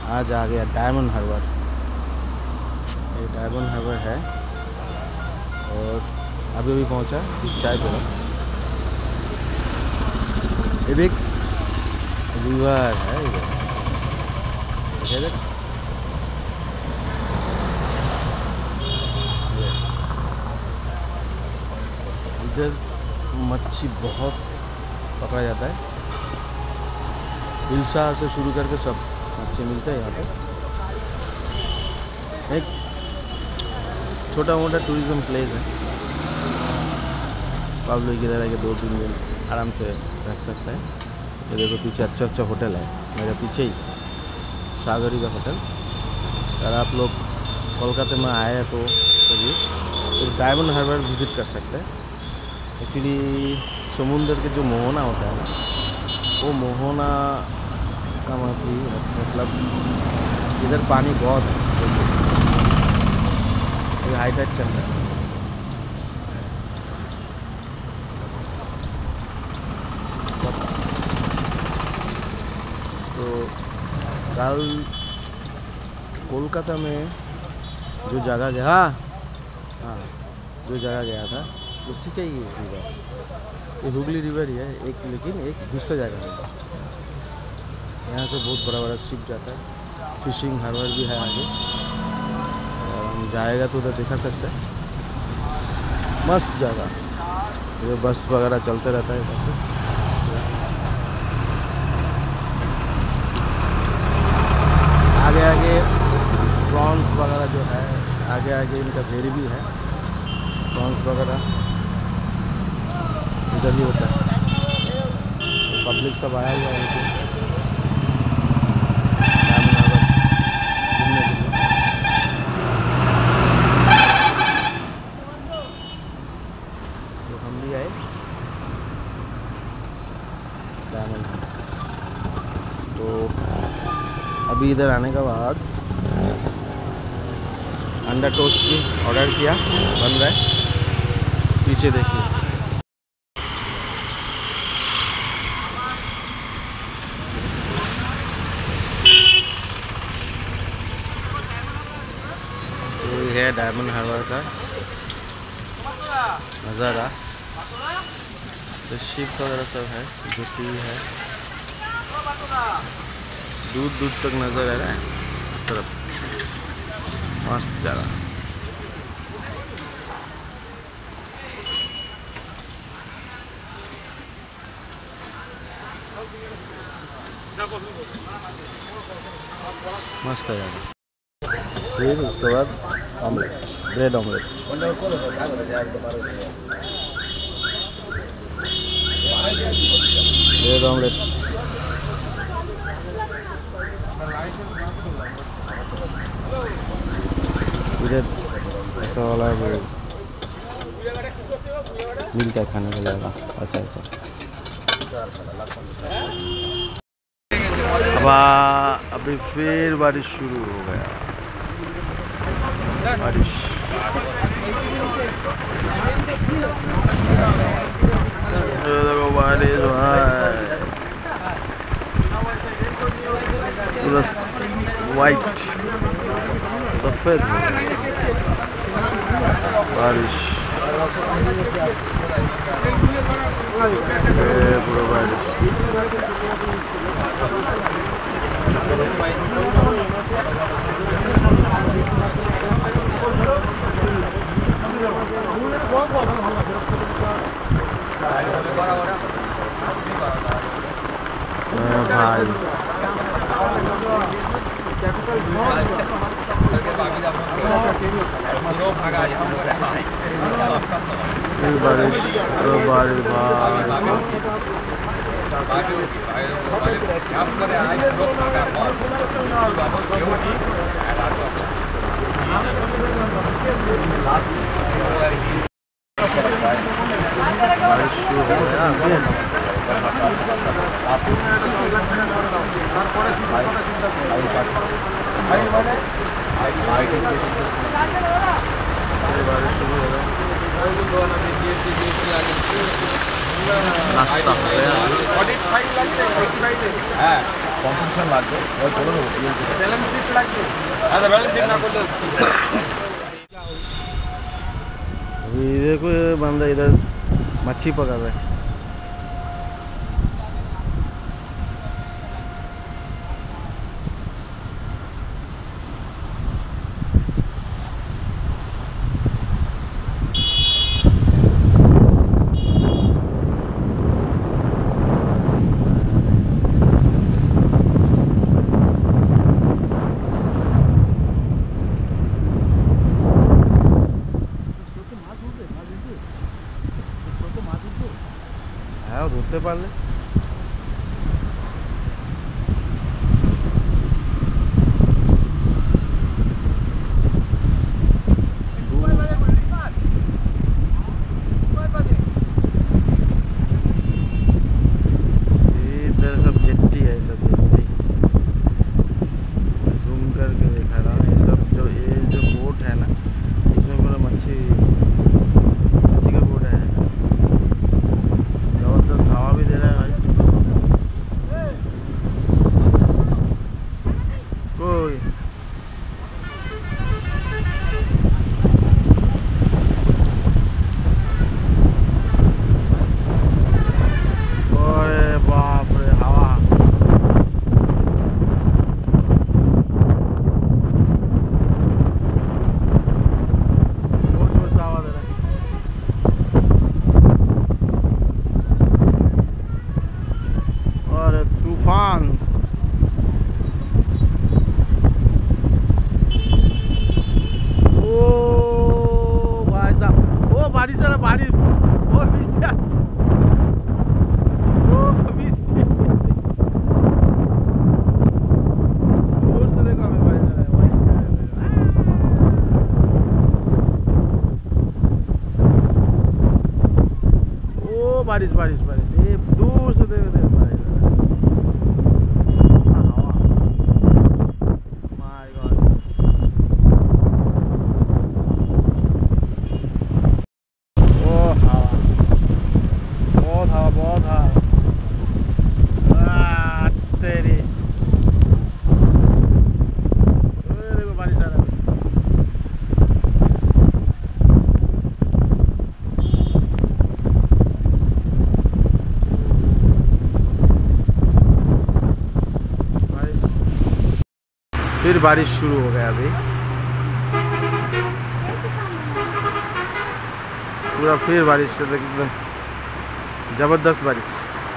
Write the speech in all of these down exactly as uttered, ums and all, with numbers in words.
आज आ गया डायमंड हार्बर। ये डायमंड हार्बर है और अभी अभी पहुंचा चाय पे। ये भी रिवर है इधर। इधर मच्छी बहुत पकड़ा जाता है। हिलसा से शुरू करके सब मच्छी मिलते हैं यहाँ पे। एक छोटा मोटा टूरिज्म प्लेस है। पब्लिक इधर आके दो तीन दिन आराम से रख सकता है। ये देखो पीछे अच्छा अच्छा होटल है, मेरे पीछे ही सागरी का होटल। अगर आप लोग कोलकाता में आए तो कभी तो डायमंड हार्बर विज़िट कर सकते हैं। एक्चुअली समुंदर के जो मोहना होता है ना, वो मोहना का मतलब इधर पानी बहुत है। ये हाई टाइड चल रहा है। तो कल कोलकाता में जो जगह गया हाँ हाँ जो जगह गया था उसी का ही रिवर, ये हुगली रिवर ही है एक, लेकिन एक दूसरा जगह है। यहाँ से बहुत बड़ा बड़ा शिप जाता है। फिशिंग हार्बर भी है आगे, और हम जाएगा तो उधर दिखा सकते हैं। मस्त जगह, ये बस वगैरह चलते रहता है इधर पे। आगे आगे प्रॉन्स वगैरह जो है, आगे आगे इनका भेड़ी भी है। प्रॉन्स वगैरह इधर भी होता है। तो पब्लिक सब आया हुआ है घूमने के लिए। तो हम भी आए डायमंड। तो अभी इधर आने के बाद अंडा टोस्ट भी ऑर्डर किया, बन रहा है। पीछे देखिए तो ये है डायमंड हार्बर का नज़ारा। तो शिप वगैरह सब है, जुटी है, दूर दूर तक नजर आ रहा है इस तरफ। मस्त जगह। मस्त है जगह। फिर उसके बाद omelette, bread omelette. Bread omelette इधर ऐसा वाला वो मिलता है खाने का जगह, ऐसा ऐसा। अब अभी फिर बारिश शुरू हो गया। बारिश देखो, बारिश पूरा वाइट सफेद हो गया बारिश। पूरा बारिश। भाई बारिश तो बारिश नाश्ता কম্পিটিশন লাগবে ওই করে নেবো ব্যালেন্স শিট লাগবে আচ্ছা ব্যালেন্স শিট না করলে अभी देखो ये बंदा इधर मच्छी पकड़ रहा है। হ্যাঁ ধরতে পারলে इधर सब जेट्टी है, सब जेट्टी जूम करके देखा रहा ये सब जो ये जो बोट है ना इसमें पूरा मच्छी मच्छी का बोट है। जबरदस्त हवा भी दे रहा है भाई। कोई ओए बाप रे हवा बहुत जोर से हवा दे रहा है। और तूफान ओ भाई साहब ओ बारिश आ रहा बारिश ओ बृष्टि আসছে ओ बृष्टि दूर से देखो हमें बारिश आ रहा है भाई। ओ बारिश बारिश बारिश ये दूर से देखो देखो बारिश आ रहा है। हवा माय गॉड ओ हवा बहुत हवा बहुत हवा आ, तेरी ओए देखो बारिश आ रहा है। बारिश फिर बारिश शुरू हो गया अभी पूरा फिर बारिश एकदम जबरदस्त बारिश।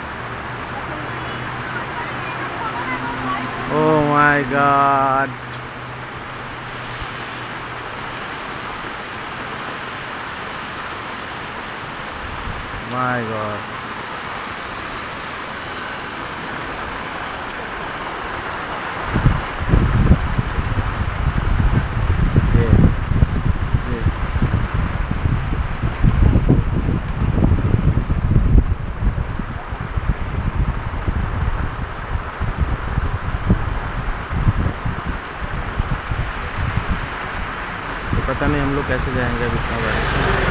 Oh my God my God ये ये तो पता नहीं हम लोग कैसे जाएंगे अभी इतना बारिश।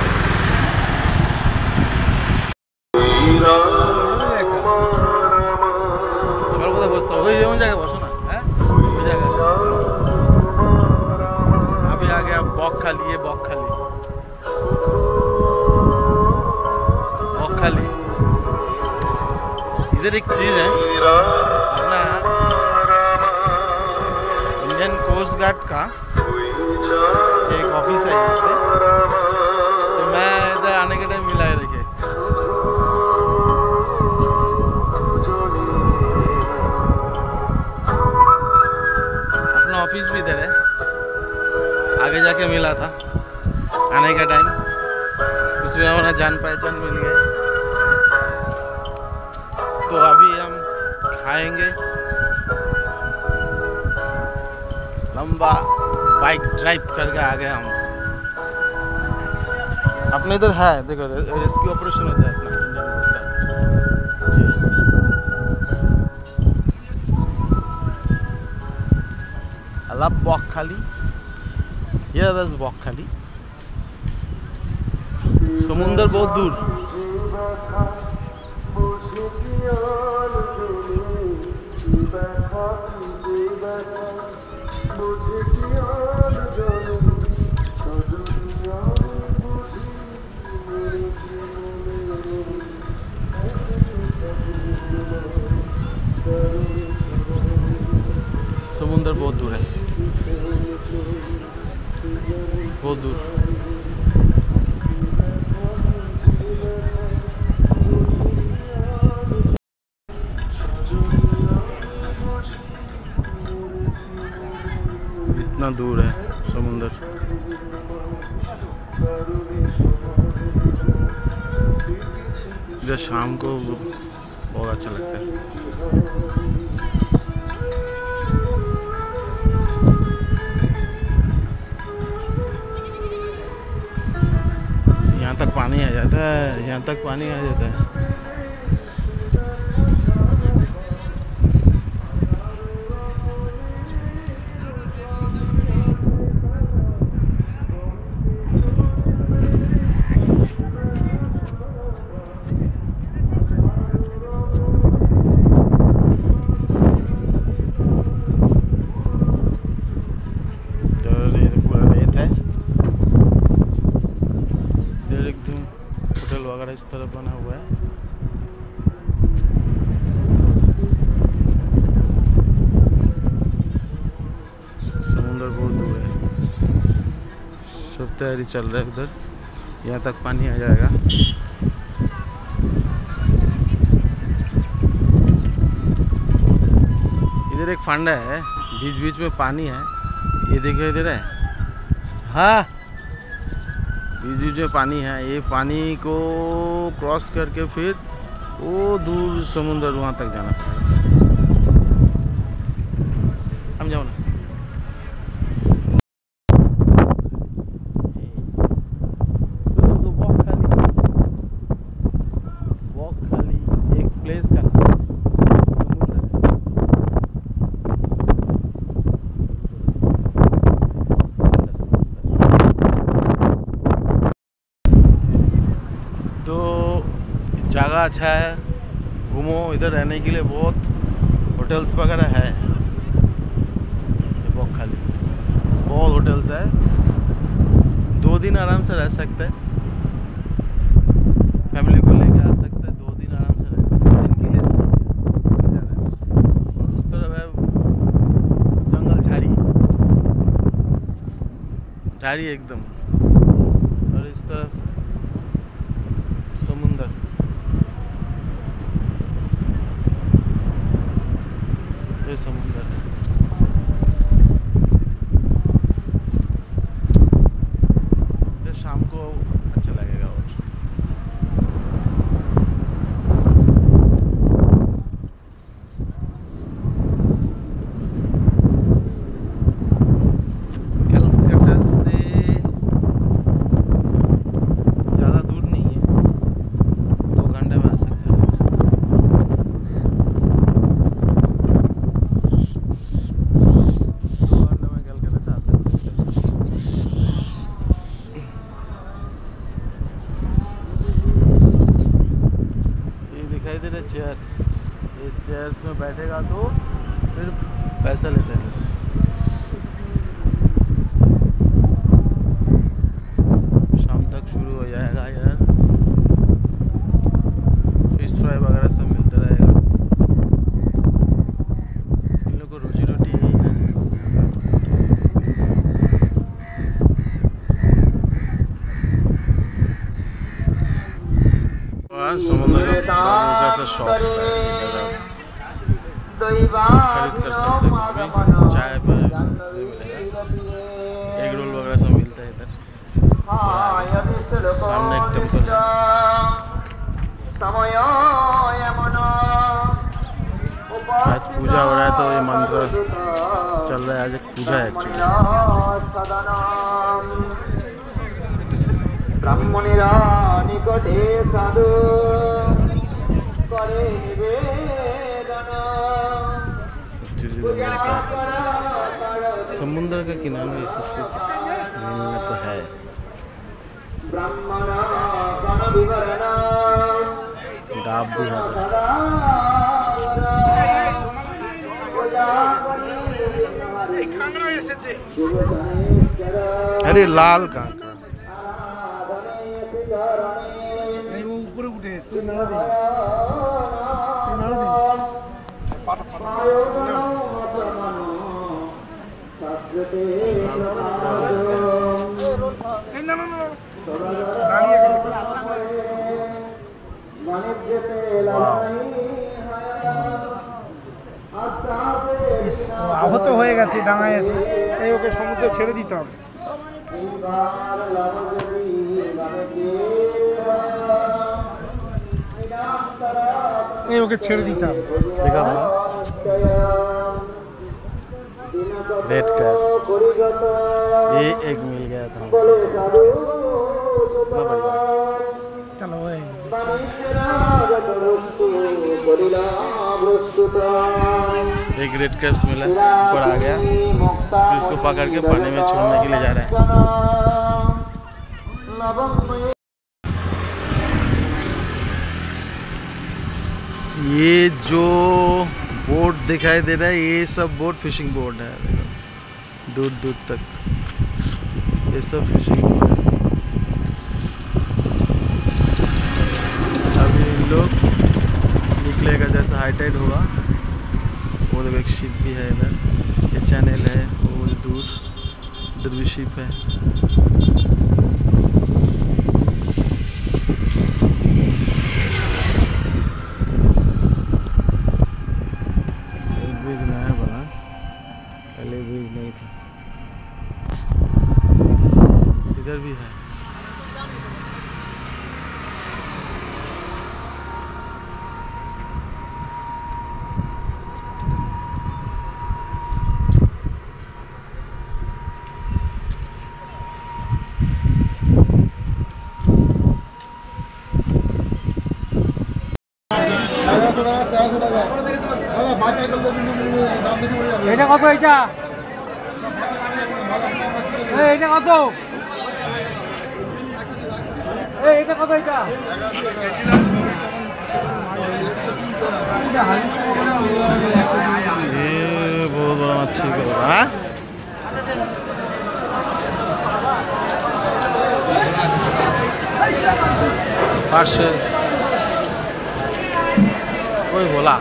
चलो कोথায় বসতে হবে? ওই যেমন জায়গায় বসো না, হ্যাঁ ওই জায়গায়। अभी आ गया बॉकखाली, ये बॉकखाली बॉकखाली। इधर एक चीज है अपना इंडियन कोस्ट गार्ड का एक ऑफिस है यहाँ पे, तो मैं इधर आने के टाइम मिला है। देखिए अपना ऑफिस भी इधर है, आगे जाके मिला था आने का टाइम, उसमें हमारा जान पहचान मिल गए। तो अभी हम खाएंगे, लंबा बाइक ड्राइव करके आ गए हम। अपने इधर है देखो रेस्क्यू ऑपरेशन होता है अपना इंडियन कोस्ट गार्ड। अलब बॉकखाली, ये बस बॉकखाली, समुंदर बहुत दूर। समुंदर बहुत दूर है, बहुत दूर। इतना दूर है समुंदर। इधर शाम को बहुत अच्छा लगता है। यहाँ तक पानी आ जाता है, यहाँ तक पानी आ जाता है। होटल वगैरह इस तरह बना हुआ है। समुंदर बहुत दूर है, सब तैयारी चल रहा है उधर। यहाँ तक पानी आ जाएगा। इधर एक फांडा है, बीच बीच में पानी है, ये दिखाई दे रहा है। हाँ, बीच बीच में पानी है। ये पानी को क्रॉस करके फिर वो दूर समुंदर वहाँ तक जाना पड़ेगा। हम जाओ ना। This is the Wak Khali. Wak Khali एक प्लेस का समुंदर है। तो जगह अच्छा है, घूमो। इधर रहने के लिए बहुत होटल्स वगैरह है। वक खाली बहुत होटल्स है, दो दिन आराम से रह सकते हैं। फैमिली को लेके आ सकते हैं, दो दिन आराम से रह सकते हैं। दिन के लिए सही है। उस तरफ है जंगल, झाड़ी झाड़ी एकदम, और इस तरफ समुंदर। ये समुंदर है। ये शाम को अच्छा लगेगा। और कलकत्ता से ज़्यादा दूर नहीं है, दो घंटे में आ सकते हैं। दो घंटे में कलकत्ता से आ सकते हैं। ये दिखाई दे रहे चेयर्स, ये चेयर्स में बैठेगा तो फिर पैसा लेते हैं। शाम तक शुरू हो जाएगा यार। फिश फ्राई वगैरह सब मिलता रहेगा। इन लोग को रोजी रोटी यही है। समुद्र का ऐसा शॉप है, खरीद कर सकते हैं। चाय पर मिलेगा, एग रोल वगैरह सब मिलता है इधर। सामने एक टेम्पल है। आज पूजा हो रहा है, तो ये मंत्र चल रहा है। आज एक पूजा है एक्चुअली। ब्राह्मणेरा निकटे साधु करे निवेदन। समुद्र का किनारा ये सब कुछ मिलना तो है। ब्राह्मण सन विवरण डाब भी है। अरे लाल कांकड़ा উপরে উঠে এসছে আহত হয়ে গেছে ডাঙায় এসে, এই ওকে সমুদ্রে ছেড়ে দিতে হবে। এই ওকে ছেড়ে দিতে হবে। देखा था रेड क्रैश, ये एक मिल गया था। चलो भाई एक रेड क्रैश मिला, ऊपर आ गया, फिर इसको पकड़ के पानी में छोड़ने के लिए जा रहे हैं। ये जो बोट दिखाई दे रहा है ये सब बोट फिशिंग बोट है, दूर दूर तक ये सब फिशिंग बोट है। अभी लोग निकलेगा जैसा हाई टाइड होगा। वो देखो एक शिप भी है इधर, ये चैनल है, वो दूर उधर भी शिप है। ब्रिज नया बना, पहले ब्रिज नहीं था। इधर भी है। এটা কত? এটা এটা কত? এটা কত? এটা ये बहुत बड़ा मच्छी का हाँ? पार्सल कोई बोला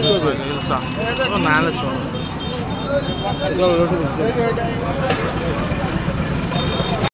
नाले छोड़